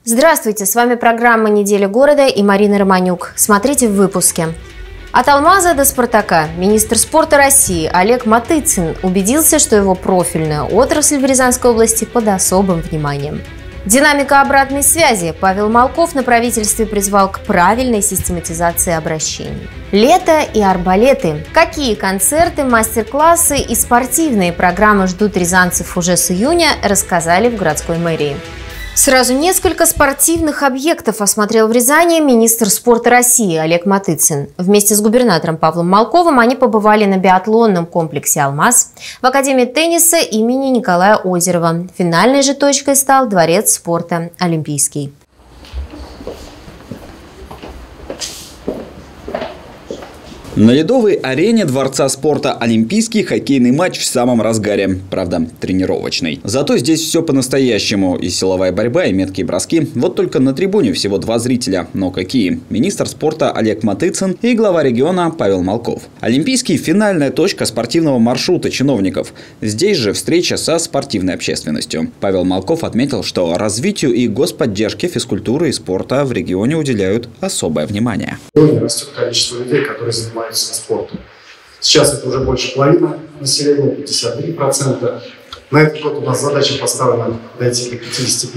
Здравствуйте, с вами программа «Неделя города» и Марина Романюк. Смотрите в выпуске. От «Алмаза» до «Спартака» министр спорта России Олег Матыцин убедился, что его профильная отрасль в Рязанской области под особым вниманием. Динамика обратной связи. Павел Малков на правительстве призвал к правильной систематизации обращений. Лето и арбалеты. Какие концерты, мастер-классы и спортивные программы ждут рязанцев уже с июня, рассказали в городской мэрии. Сразу несколько спортивных объектов осмотрел в Рязани министр спорта России Олег Матыцин. Вместе с губернатором Павлом Малковым они побывали на биатлонном комплексе «Алмаз», в Академии тенниса имени Николая Озерова. Финальной же точкой стал дворец спорта «Олимпийский». На ледовой арене Дворца спорта «Олимпийский» хоккейный матч в самом разгаре. Правда, тренировочный. Зато здесь все по-настоящему. И силовая борьба, и меткие броски. Вот только на трибуне всего 2 зрителя. Но какие? Министр спорта Олег Матыцин и глава региона Павел Малков. «Олимпийский» – финальная точка спортивного маршрута чиновников. Здесь же встреча со спортивной общественностью. Павел Малков отметил, что развитию и господдержке физкультуры и спорта в регионе уделяют особое внимание. Сегодня растет количество людей, которые занимаются спортом. Сейчас это уже больше половины населения, 53%. На этот год у нас задача поставлена дойти до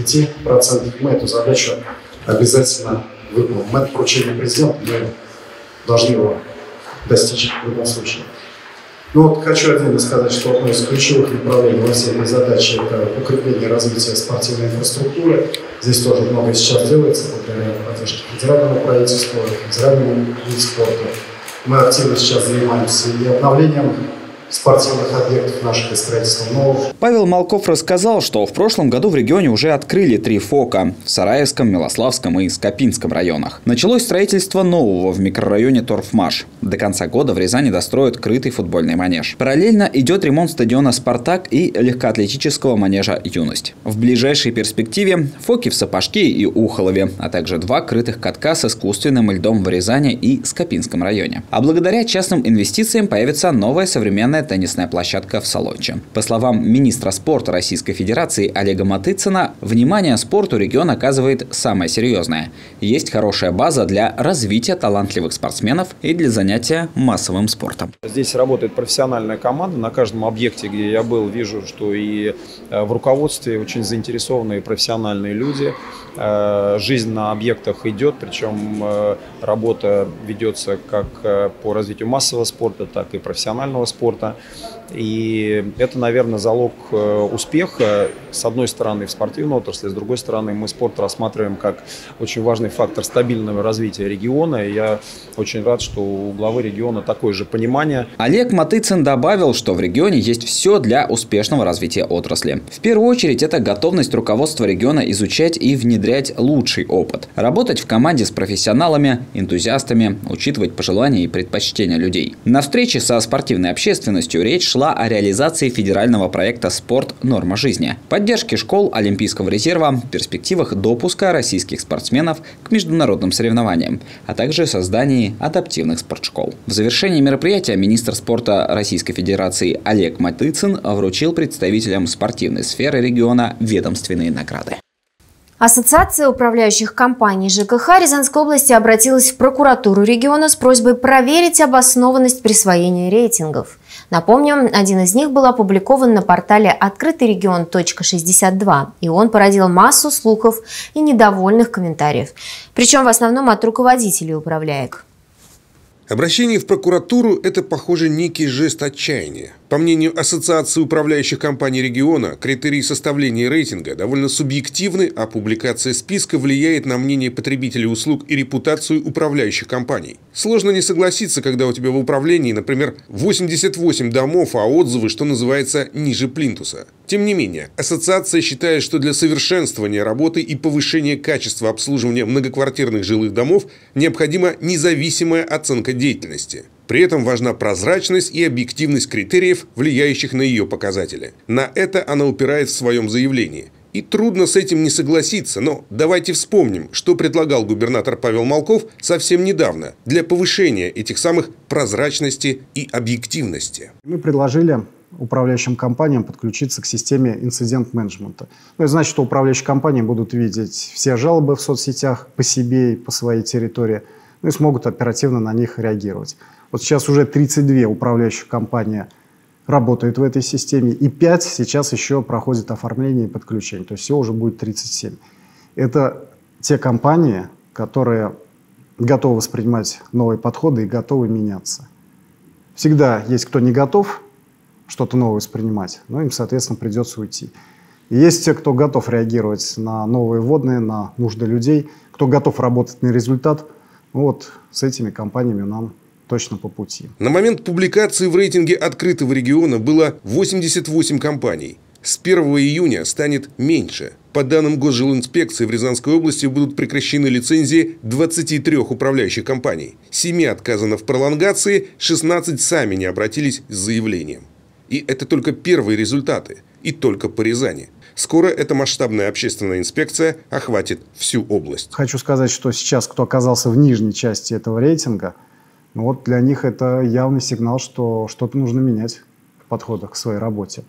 55%. Мы эту задачу обязательно выполним. Это поручение президента, мы должны его достичь в любом случае. Ну вот хочу отдельно сказать, что одно из ключевых направлений во всей этой задаче – это укрепление развития спортивной инфраструктуры. Здесь тоже много сейчас делается благодаря поддержке федерального правительства, федеральному виду спорта. Мы активно сейчас занимаемся и обновлением спортивных объектов наших и строительством новых. Павел Малков рассказал, что в прошлом году в регионе уже открыли 3 ФОКа – в Сараевском, Милославском и Скопинском районах. Началось строительство нового в микрорайоне Торфмаш. До конца года в Рязани достроят крытый футбольный манеж. Параллельно идет ремонт стадиона «Спартак» и легкоатлетического манежа «Юность». В ближайшей перспективе – ФОКи в Сапожке и Ухолове, а также 2 крытых катка с искусственным льдом в Рязани и Скопинском районе. А благодаря частным инвестициям появится новая современная теннисная площадка в Солонче. По словам министра спорта Российской Федерации Олега Матыцина, внимание спорту регион оказывает самое серьезное. Есть хорошая база для развития талантливых спортсменов и для занятия массовым спортом. Здесь работает профессиональная команда. На каждом объекте, где я был, вижу, что и в руководстве очень заинтересованные профессиональные люди. Жизнь на объектах идет, причем работа ведется как по развитию массового спорта, так и профессионального спорта. И это, наверное, залог успеха, с одной стороны, в спортивной отрасли, с другой стороны, мы спорт рассматриваем как очень важный фактор стабильного развития региона. И я очень рад, что у главы региона такое же понимание. Олег Матыцин добавил, что в регионе есть все для успешного развития отрасли. В первую очередь, это готовность руководства региона изучать и внедрять лучший опыт. Работать в команде с профессионалами, энтузиастами, учитывать пожелания и предпочтения людей. На встрече со спортивной общественностью речь шла о реализации федерального проекта «Спорт. Норма жизни», поддержке школ Олимпийского резерва, перспективах допуска российских спортсменов к международным соревнованиям, а также создании адаптивных спортшкол. В завершении мероприятия министр спорта Российской Федерации Олег Матыцин вручил представителям спортивной сферы региона ведомственные награды. Ассоциация управляющих компаний ЖКХ Рязанской области обратилась в прокуратуру региона с просьбой проверить обоснованность присвоения рейтингов. Напомним, один из них был опубликован на портале открытыйрегион.62, и он породил массу слухов и недовольных комментариев, причем в основном от руководителей управляек. Обращение в прокуратуру – это, похоже, некий жест отчаяния. По мнению Ассоциации управляющих компаний региона, критерии составления рейтинга довольно субъективны, а публикация списка влияет на мнение потребителей услуг и репутацию управляющих компаний. Сложно не согласиться, когда у тебя в управлении, например, 88 домов, а отзывы, что называется, ниже плинтуса. Тем не менее, ассоциация считает, что для совершенствования работы и повышения качества обслуживания многоквартирных жилых домов необходима независимая оценка деятельности. При этом важна прозрачность и объективность критериев, влияющих на ее показатели. На это она упирает в своем заявлении. И трудно с этим не согласиться, но давайте вспомним, что предлагал губернатор Павел Малков совсем недавно для повышения этих самых прозрачности и объективности. Мы предложили управляющим компаниям подключиться к системе инцидент-менеджмента. Ну, это значит, что управляющие компании будут видеть все жалобы в соцсетях по себе и по своей территории, ну и смогут оперативно на них реагировать. Вот сейчас уже 32 управляющих компании работают в этой системе, и 5 сейчас еще проходят оформление и подключение. То есть всего уже будет 37. Это те компании, которые готовы воспринимать новые подходы и готовы меняться. Всегда есть кто не готов что-то новое воспринимать, но им, соответственно, придется уйти. И есть те, кто готов реагировать на новые вводные, на нужды людей, кто готов работать на результат. Ну вот с этими компаниями нам точно по пути. На момент публикации в рейтинге открытого региона было 88 компаний. С 1 июня станет меньше. По данным Госжилинспекции, в Рязанской области будут прекращены лицензии 23 управляющих компаний. 7 отказано в пролонгации, 16 сами не обратились с заявлением. И это только первые результаты. И только по Рязани. Скоро эта масштабная общественная инспекция охватит всю область. Хочу сказать, что сейчас, кто оказался в нижней части этого рейтинга, ну вот для них это явный сигнал, что что-то нужно менять в подходах к своей работе.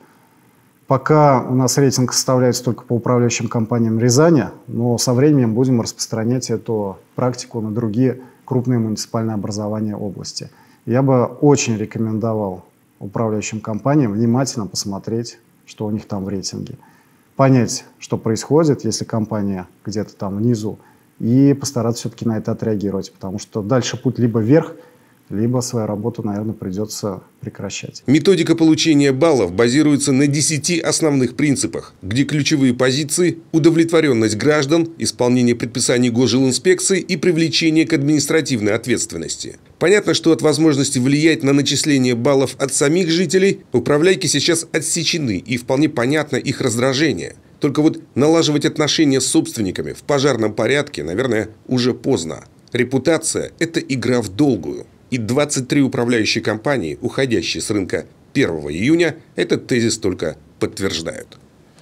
Пока у нас рейтинг составляется только по управляющим компаниям Рязани, но со временем будем распространять эту практику на другие крупные муниципальные образования области. Я бы очень рекомендовал управляющим компаниям внимательно посмотреть, что у них там в рейтинге. Понять, что происходит, если компания где-то там внизу, и постараться все-таки на это отреагировать, потому что дальше путь либо вверх, либо свою работу, наверное, придется прекращать. Методика получения баллов базируется на 10 основных принципах, где ключевые позиции – удовлетворенность граждан, исполнение предписаний Госжилинспекции и привлечение к административной ответственности. Понятно, что от возможности влиять на начисление баллов от самих жителей управляйки сейчас отсечены, и вполне понятно их раздражение. Только вот налаживать отношения с собственниками в пожарном порядке, наверное, уже поздно. Репутация – это игра в долгую. И 23 управляющие компании, уходящие с рынка 1 июня, этот тезис только подтверждают.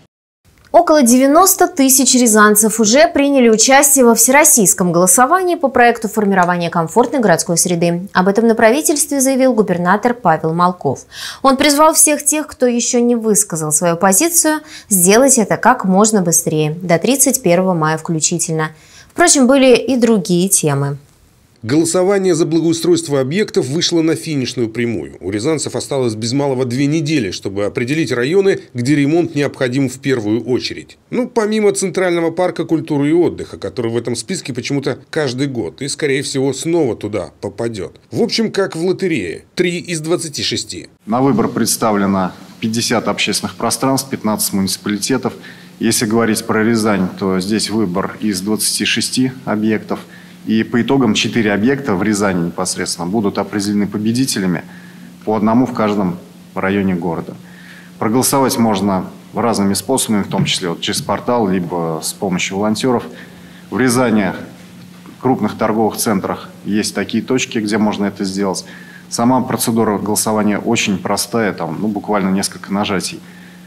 Около 90 тысяч рязанцев уже приняли участие во всероссийском голосовании по проекту формирования комфортной городской среды. Об этом на правительстве заявил губернатор Павел Малков. Он призвал всех тех, кто еще не высказал свою позицию, сделать это как можно быстрее, до 31 мая включительно. Впрочем, были и другие темы. Голосование за благоустройство объектов вышло на финишную прямую. У рязанцев осталось без малого 2 недели, чтобы определить районы, где ремонт необходим в первую очередь. Ну, помимо Центрального парка культуры и отдыха, который в этом списке почему-то каждый год и, скорее всего, снова туда попадет. В общем, как в лотерее. 3 из 26. На выбор представлено 50 общественных пространств, 15 муниципалитетов. Если говорить про Рязань, то здесь выбор из 26 объектов. И по итогам 4 объекта в Рязани непосредственно будут определены победителями, по одному в каждом районе города. Проголосовать можно разными способами, в том числе вот через портал, либо с помощью волонтеров. В Рязани, в крупных торговых центрах, есть такие точки, где можно это сделать. Сама процедура голосования очень простая, там, буквально несколько нажатий.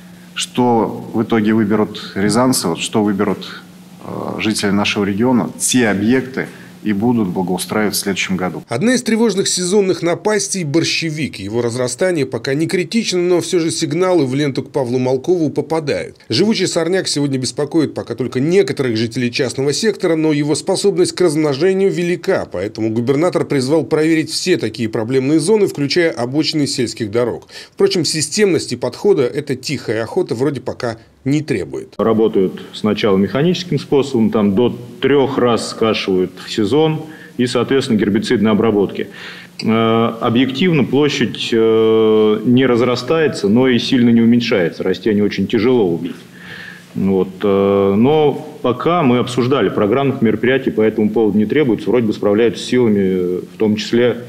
Что в итоге выберут рязанцы, вот, что выберут жители нашего региона, те объекты и будут благоустраивать в следующем году. Одна из тревожных сезонных напастей – борщевик. Его разрастание пока не критично, но все же сигналы в ленту к Павлу Малкову попадают. Живучий сорняк сегодня беспокоит пока только некоторых жителей частного сектора, но его способность к размножению велика, поэтому губернатор призвал проверить все такие проблемные зоны, включая обочины сельских дорог. Впрочем, системности подхода эта тихая охота вроде пока не требует. Работают сначала механическим способом, там до 3 раз скашивают в сезон и, соответственно, гербицидной обработки. Объективно площадь не разрастается, но и сильно не уменьшается. Растения очень тяжело убить. Вот. Но пока мы обсуждали программных мероприятий, по этому поводу не требуется. Вроде бы справляются силами, в том числе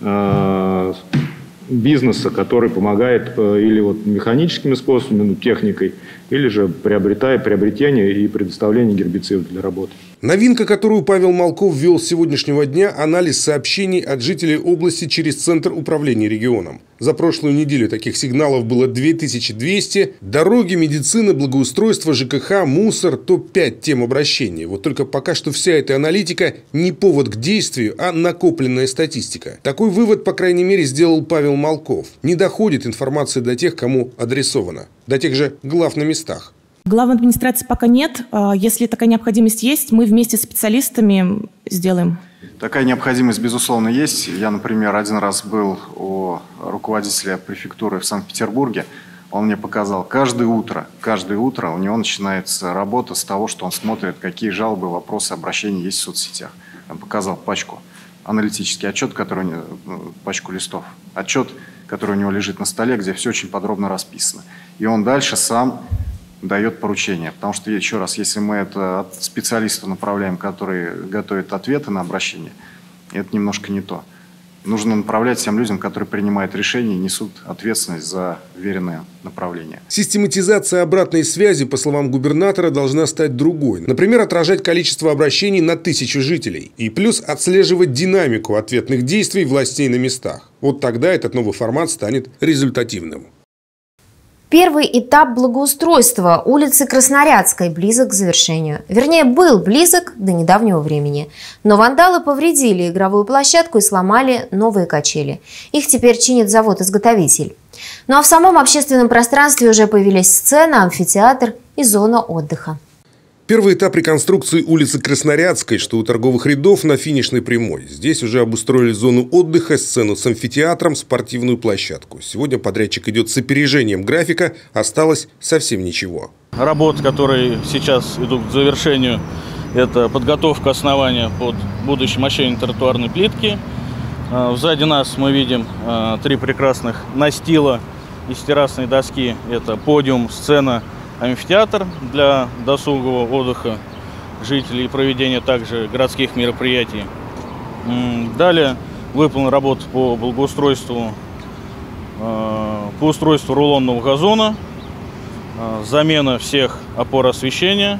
бизнеса, который помогает или вот механическими способами, техникой, или же приобретение и предоставление гербицидов для работы. Новинка, которую Павел Малков ввел с сегодняшнего дня – анализ сообщений от жителей области через Центр управления регионом. За прошлую неделю таких сигналов было 2200. Дороги, медицина, благоустройство, ЖКХ, мусор – топ-5 тем обращений. Вот только пока что вся эта аналитика не повод к действию, а накопленная статистика. Такой вывод, по крайней мере, сделал Павел Малков. Не доходит информация до тех, кому адресована. До тех же глав на местах. Главной администрации пока нет. Если такая необходимость есть, мы вместе с специалистами сделаем. Такая необходимость, безусловно, есть. Я, например, один раз был у руководителя префектуры в Санкт-Петербурге. Он мне показал, каждое утро у него начинается работа с того, что он смотрит, какие жалобы, вопросы, обращения есть в соцсетях. Он показал пачку, аналитический отчет, пачку листов, отчет, который у него лежит на столе, где все очень подробно расписано. И он дальше сам дает поручение. Потому что, еще раз, если мы это от специалистов направляем, которые готовят ответы на обращение, это немножко не то. Нужно направлять тем людям, которые принимают решения и несут ответственность за веренное направление. Систематизация обратной связи, по словам губернатора, должна стать другой. Например, отражать количество обращений на 1000 жителей. И плюс отслеживать динамику ответных действий властей на местах. Вот тогда этот новый формат станет результативным. Первый этап благоустройства улицы Краснорядской близок к завершению. Вернее, был близок до недавнего времени. Но вандалы повредили игровую площадку и сломали новые качели. Их теперь чинит завод-изготовитель. Ну а в самом общественном пространстве уже появились сцена, амфитеатр и зона отдыха. Первый этап реконструкции улицы Краснорядской, что у торговых рядов на финишной прямой. Здесь уже обустроили зону отдыха, сцену с амфитеатром, спортивную площадку. Сегодня подрядчик идет с опережением графика, осталось совсем ничего. Работы, которые сейчас идут к завершению, это подготовка основания под будущее мощение тротуарной плитки. Сзади нас мы видим 3 прекрасных настила из террасной доски. Это подиум, сцена, амфитеатр для досугового отдыха жителей и проведения также городских мероприятий. Далее выполнена работа по благоустройству, по устройству рулонного газона, замена всех опор освещения,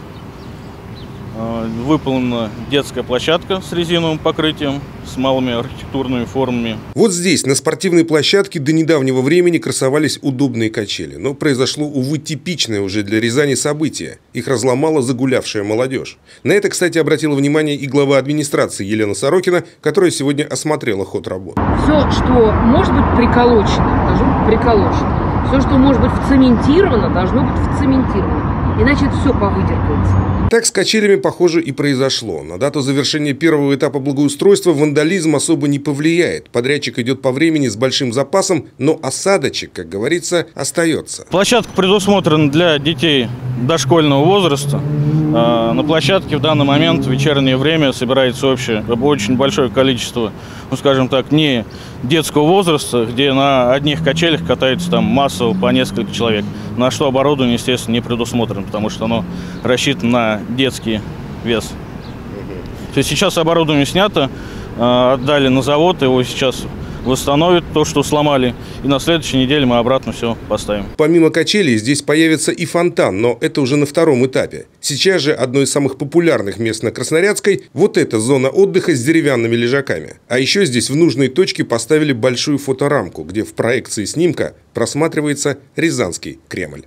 выполнена детская площадка с резиновым покрытием, с малыми архитектурными формами. Вот здесь, на спортивной площадке, до недавнего времени красовались удобные качели. Но произошло, увы, типичное уже для Рязани событие. Их разломала загулявшая молодежь. На это, кстати, обратила внимание и глава администрации Елена Сорокина, которая сегодня осмотрела ход работ. Все, что может быть приколочено, должно быть приколочено. Все, что может быть вцементировано, должно быть вцементировано. Иначе это все повыдергивается. Так с качелями, похоже, и произошло. На дату завершения первого этапа благоустройства вандализм особо не повлияет. Подрядчик идет по времени с большим запасом, но осадочек, как говорится, остается. Площадка предусмотрена для детей дошкольного возраста. На площадке в данный момент в вечернее время собирается очень большое количество, ну скажем так, не детского возраста, где на одних качелях катается там массово по несколько человек. На что оборудование, естественно, не предусмотрено, потому что оно рассчитано на детский вес. То есть сейчас оборудование снято, отдали на завод, его сейчас восстановят то, что сломали, и на следующей неделе мы обратно все поставим. Помимо качелей здесь появится и фонтан, но это уже на втором этапе. Сейчас же одно из самых популярных мест на Краснорядской – вот эта зона отдыха с деревянными лежаками. А еще здесь в нужной точке поставили большую фоторамку, где в проекции снимка просматривается Рязанский Кремль.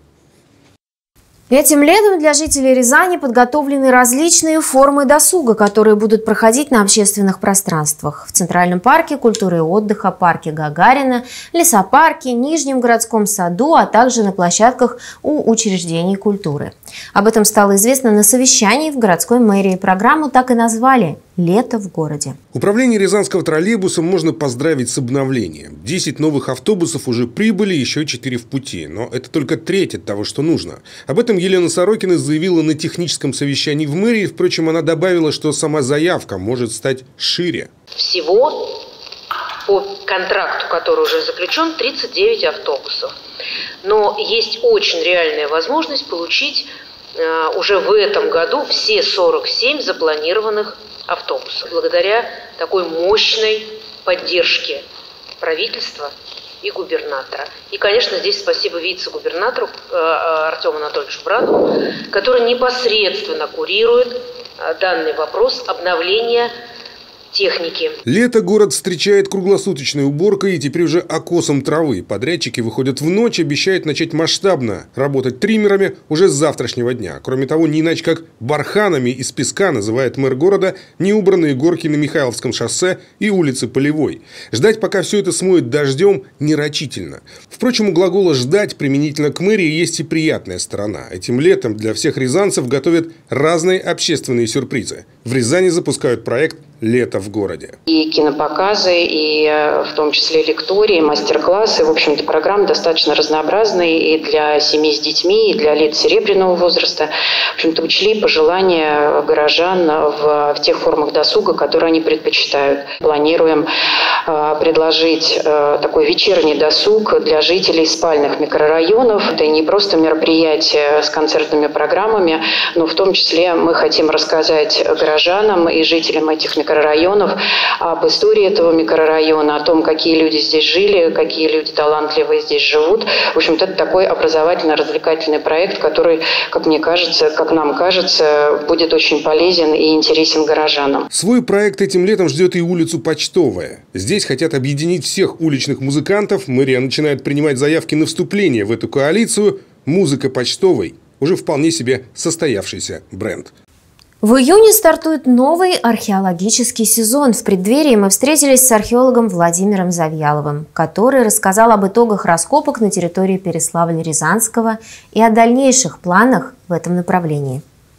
Этим летом для жителей Рязани подготовлены различные формы досуга, которые будут проходить на общественных пространствах. В Центральном парке культуры и отдыха, парке Гагарина, лесопарке, Нижнем городском саду, а также на площадках у учреждений культуры. Об этом стало известно на совещании в городской мэрии. Программу так и назвали «Лето в городе». Управление Рязанского троллейбусом можно поздравить с обновлением. 10 новых автобусов уже прибыли, еще 4 в пути. Но это только треть от того, что нужно. Об этом Елена Сорокина заявила на техническом совещании в мэрии. Впрочем, она добавила, что сама заявка может стать шире. Всего по контракту, который уже заключен, 39 автобусов. Но есть очень реальная возможность получить уже в этом году все 47 запланированных автобусов. Благодаря такой мощной поддержке правительства и губернатора. И, конечно, здесь спасибо вице-губернатору Артему Анатольевичу Брадову, который непосредственно курирует данный вопрос обновления техники. Лето город встречает круглосуточной уборкой и теперь уже окосом травы. Подрядчики выходят в ночь, обещают начать масштабно работать триммерами уже с завтрашнего дня. Кроме того, не иначе как барханами из песка называет мэр города неубранные горки на Михайловском шоссе и улице Полевой. Ждать, пока все это смоет дождем, нерачительно. Впрочем, у глагола «ждать» применительно к мэрии есть и приятная сторона. Этим летом для всех рязанцев готовят разные общественные сюрпризы. В Рязани запускают проект «Лето в городе». И кинопоказы, и в том числе лектории, мастер-классы. В общем-то, программы достаточно разнообразные и для семей с детьми, и для лиц серебряного возраста. В общем-то, учли пожелания горожан в тех формах досуга, которые они предпочитают. Планируем предложить такой вечерний досуг для жителей спальных микрорайонов. Это не просто мероприятие с концертными программами, но в том числе мы хотим рассказать горожанам и жителям этих микрорайонов об истории этого микрорайона, о том, какие люди здесь жили, какие люди талантливые здесь живут. В общем-то, это такой образовательно-развлекательный проект, который, как мне кажется, как нам кажется, будет очень полезен и интересен горожанам. Свой проект этим летом ждет и улицу Почтовая. Здесь хотят объединить всех уличных музыкантов. Мэрия начинает принимать заявки на вступление в эту коалицию. Музыка Почтовой уже вполне себе состоявшийся бренд. В июне стартует новый археологический сезон. В преддверии мы встретились с археологом Владимиром Завьяловым, который рассказал об итогах раскопок на территории Переславля-Рязанского и о дальнейших планах в этом направлении.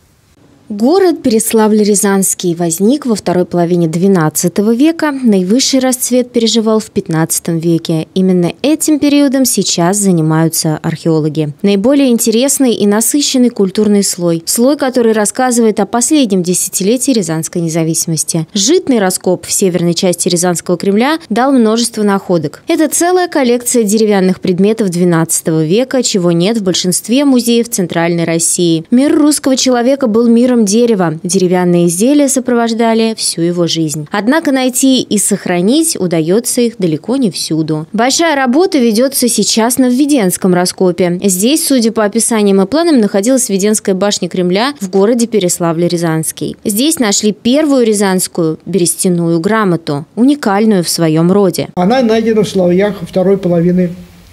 Город Переславль-Рязанский возник во второй половине XII века, наивысший расцвет переживал в XV веке. Именно этим периодом сейчас занимаются археологи. Наиболее интересный и насыщенный культурный слой. Слой, который рассказывает о последнем десятилетии Рязанской независимости. Житный раскоп в северной части Рязанского Кремля дал множество находок. Это целая коллекция деревянных предметов XII века, чего нет в большинстве музеев Центральной России. Мир русского человека был миром дерева. Деревянные изделия сопровождали всю его жизнь. Однако найти и сохранить удается их далеко не всюду. Большая работа ведется сейчас на Введенском раскопе. Здесь, судя по описаниям и планам, находилась Введенская башня Кремля в городе Переславль-Рязанский. Здесь нашли первую рязанскую берестяную грамоту, уникальную в своем роде. Она найдена в слоях второй половины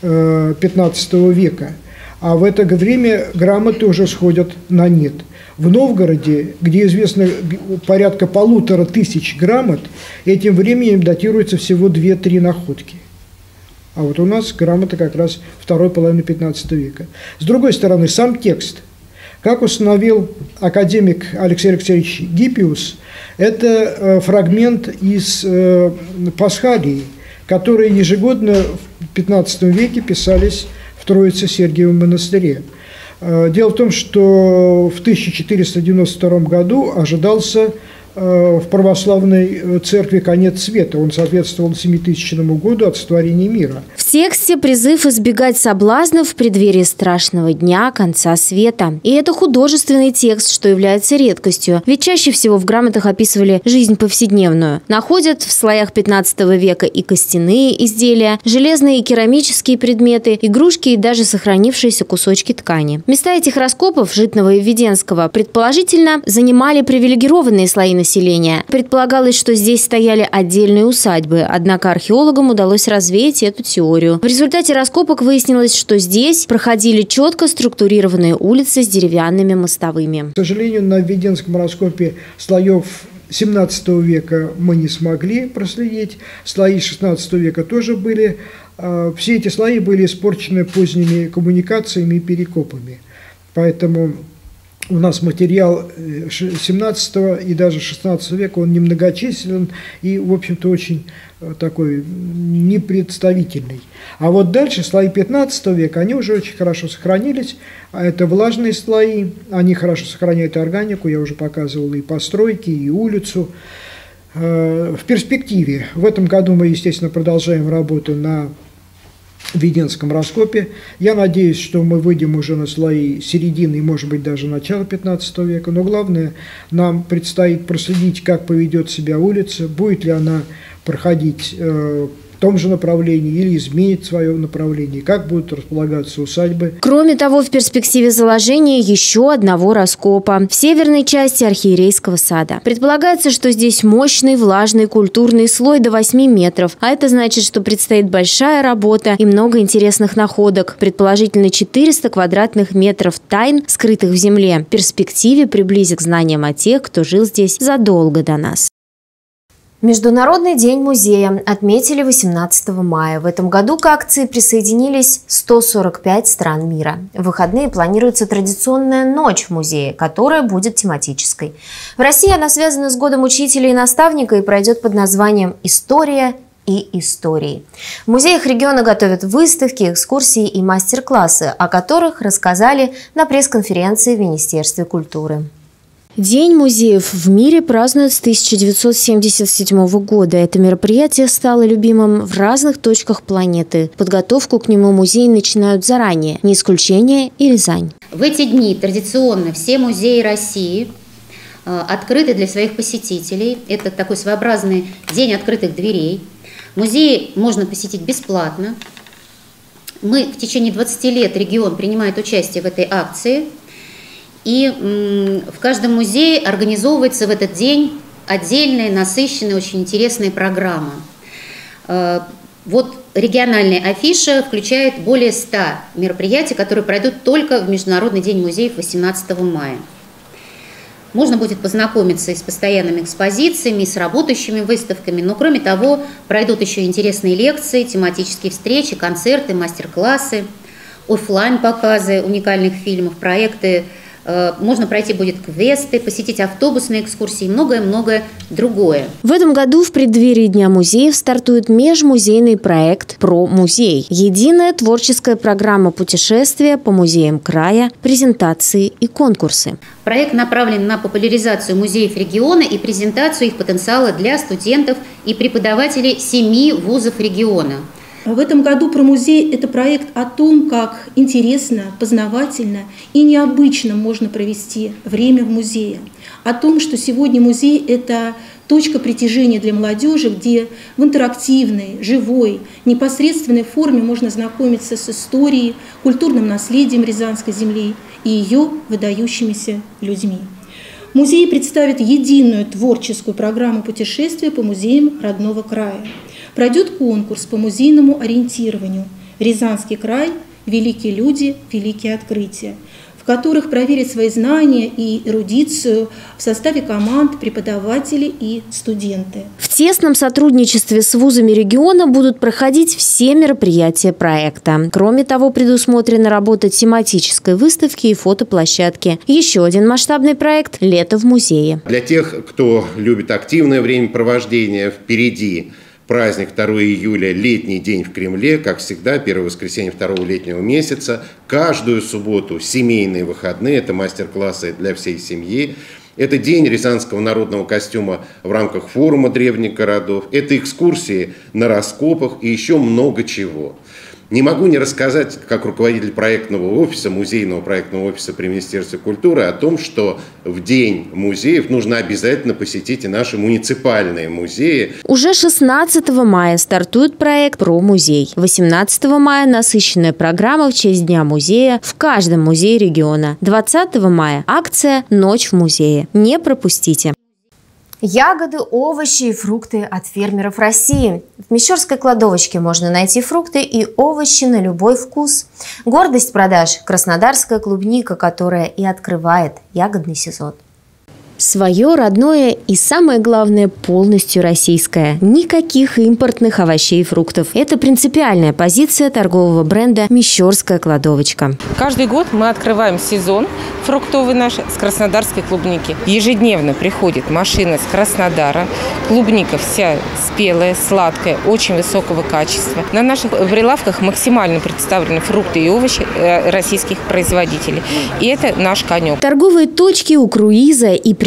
XV века. А в это время грамоты уже сходят на нет. В Новгороде, где известно порядка 1500 грамот, этим временем датируется всего 2-3 находки. А вот у нас грамота как раз второй половины XV века. С другой стороны, сам текст. Как установил академик Алексей Алексеевич Гиппиус, это фрагмент из Пасхалии, которые ежегодно в XV веке писались в Троице-Сергиевом монастыре. Дело в том, что в 1492 году ожидался в православной церкви конец света. Он соответствовал 7000 году от сотворения мира. В тексте призыв избегать соблазнов в преддверии страшного дня конца света. И это художественный текст, что является редкостью. Ведь чаще всего в грамотах описывали жизнь повседневную. Находят в слоях 15 века и костяные изделия, железные и керамические предметы, игрушки и даже сохранившиеся кусочки ткани. Места этих раскопов, Житного и Введенского, предположительно занимали привилегированные слои населения. Предполагалось, что здесь стояли отдельные усадьбы, однако археологам удалось развеять эту теорию. В результате раскопок выяснилось, что здесь проходили четко структурированные улицы с деревянными мостовыми. К сожалению, на Введенском раскопе слоев XVII века мы не смогли проследить, слои XVI века тоже были. Все эти слои были испорчены поздними коммуникациями и перекопами. Поэтому у нас материал XVII и даже XVI века, он немногочислен и, в общем-то, очень такой непредставительный. А вот дальше слои XV века, они уже очень хорошо сохранились. Это влажные слои, они хорошо сохраняют органику, я уже показывал и постройки, и улицу. В перспективе, в этом году мы, естественно, продолжаем работу на Введенском раскопе. Я надеюсь, что мы выйдем уже на слои середины и, может быть, даже начала XV века. Но главное, нам предстоит проследить, как поведет себя улица, будет ли она проходить том же направлении или изменит свое направление, как будут располагаться усадьбы. Кроме того, в перспективе заложения еще одного раскопа в северной части архиерейского сада. Предполагается, что здесь мощный, влажный, культурный слой до 8 метров, а это значит, что предстоит большая работа и много интересных находок, предположительно 400 квадратных метров тайн, скрытых в земле. В перспективе приблизит к знаниям о тех, кто жил здесь задолго до нас. Международный день музея отметили 18 мая. В этом году к акции присоединились 145 стран мира. В выходные планируется традиционная ночь в музее, которая будет тематической. В России она связана с Годом учителя и наставника и пройдет под названием «История и истории». В музеях региона готовят выставки, экскурсии и мастер-классы, о которых рассказали на пресс-конференции в Министерстве культуры. День музеев в мире празднуют с 1977 года. Это мероприятие стало любимым в разных точках планеты. Подготовку к нему музеи начинают заранее. Не исключение и Рязань. В эти дни традиционно все музеи России открыты для своих посетителей. Это такой своеобразный день открытых дверей. Музеи можно посетить бесплатно. Мы в течение 20 лет регион принимает участие в этой акции. И в каждом музее организовывается в этот день отдельная, насыщенная, очень интересная программа. Вот региональная афиша включает более 100 мероприятий, которые пройдут только в Международный день музеев 18 мая. Можно будет познакомиться и с постоянными экспозициями, и с работающими выставками, но кроме того пройдут еще интересные лекции, тематические встречи, концерты, мастер-классы, офлайн-показы уникальных фильмов, проекты. Можно пройти будет квесты, посетить автобусные экскурсии и многое-многое другое. В этом году в преддверии Дня музеев стартует межмузейный проект «Про музей». Единая творческая программа путешествия по музеям края, презентации и конкурсы. Проект направлен на популяризацию музеев региона и презентацию их потенциала для студентов и преподавателей 7 вузов региона. В этом году «Про музей» – это проект о том, как интересно, познавательно и необычно можно провести время в музее. О том, что сегодня музей – это точка притяжения для молодежи, где в интерактивной, живой, непосредственной форме можно знакомиться с историей, культурным наследием Рязанской земли и ее выдающимися людьми. Музей представит единую творческую программу путешествия по музеям родного края. Пройдет конкурс по музейному ориентированию «Рязанский край. Великие люди. Великие открытия», в которых проверят свои знания и эрудицию в составе команд преподаватели и студенты. В тесном сотрудничестве с вузами региона будут проходить все мероприятия проекта. Кроме того, предусмотрена работа тематической выставки и фотоплощадки. Еще один масштабный проект – «Лето в музее». Для тех, кто любит активное времяпровождение, впереди праздник 2 июля, летний день в Кремле, как всегда, первое воскресенье второго летнего месяца. Каждую субботу семейные выходные, это мастер-классы для всей семьи. Это день рязанского народного костюма в рамках форума древних городов. Это экскурсии на раскопах и еще много чего. Не могу не рассказать, как руководитель проектного офиса, музейного проектного офиса при Министерстве культуры, о том, что в День музеев нужно обязательно посетить и наши муниципальные музеи. Уже 16 мая стартует проект «Про музей». 18 мая насыщенная программа в честь Дня музея в каждом музее региона. 20 мая акция «Ночь в музее». Не пропустите. Ягоды, овощи и фрукты от фермеров России. В Мещерской кладовочке можно найти фрукты и овощи на любой вкус. Гордость продаж – краснодарская клубника, которая и открывает ягодный сезон. Свое, родное и, самое главное, полностью российское. Никаких импортных овощей и фруктов. Это принципиальная позиция торгового бренда «Мещерская кладовочка». Каждый год мы открываем сезон фруктовый наш с краснодарской клубники. Ежедневно приходит машина с Краснодара. Клубника вся спелая, сладкая, очень высокого качества. На наших прилавках максимально представлены фрукты и овощи российских производителей. И это наш конек. Торговые точки у круиза и премьеры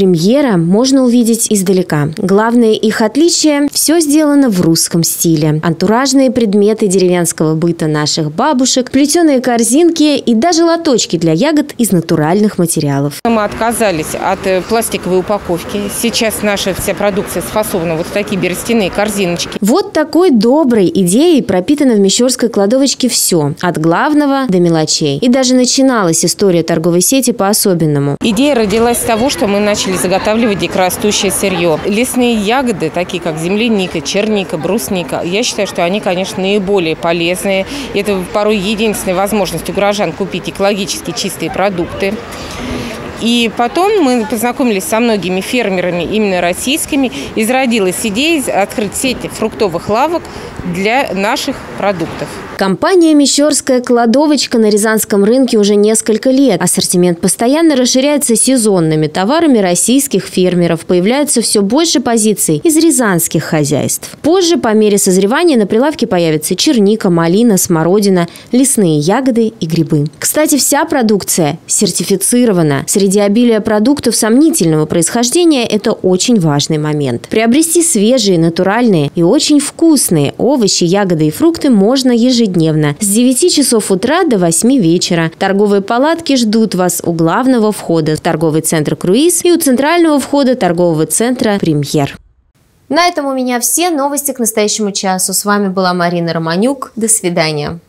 «Премьера» можно увидеть издалека. Главное их отличие – все сделано в русском стиле. Антуражные предметы деревенского быта наших бабушек, плетеные корзинки и даже лоточки для ягод из натуральных материалов. Мы отказались от пластиковой упаковки. Сейчас наша вся продукция сфасована вот в такие берестяные корзиночки. Вот такой доброй идеей пропитано в Мещерской кладовочке все, от главного до мелочей. И даже начиналась история торговой сети по-особенному. Идея родилась с того, что мы начали заготавливать дикорастущее сырье. Лесные ягоды, такие как земляника, черника, брусника, я считаю, что они, конечно, наиболее полезные. Это порой единственная возможность у горожан купить экологически чистые продукты. И потом мы познакомились со многими фермерами, именно российскими, и зародилась идея открыть сеть фруктовых лавок для наших продуктов. Компания «Мещерская кладовочка» на Рязанском рынке уже несколько лет. Ассортимент постоянно расширяется сезонными товарами российских фермеров. Появляется все больше позиций из рязанских хозяйств. Позже, по мере созревания, на прилавке появятся черника, малина, смородина, лесные ягоды и грибы. Кстати, вся продукция сертифицирована. Среди обилия продуктов сомнительного происхождения это очень важный момент. Приобрести свежие, натуральные и очень вкусные овощи, ягоды и фрукты можно ежедневно с 9 часов утра до 8 вечера. Торговые палатки ждут вас у главного входа в торговый центр «Круиз» и у центрального входа торгового центра «Премьер». На этом у меня все новости к настоящему часу. С вами была Марина Романюк. До свидания.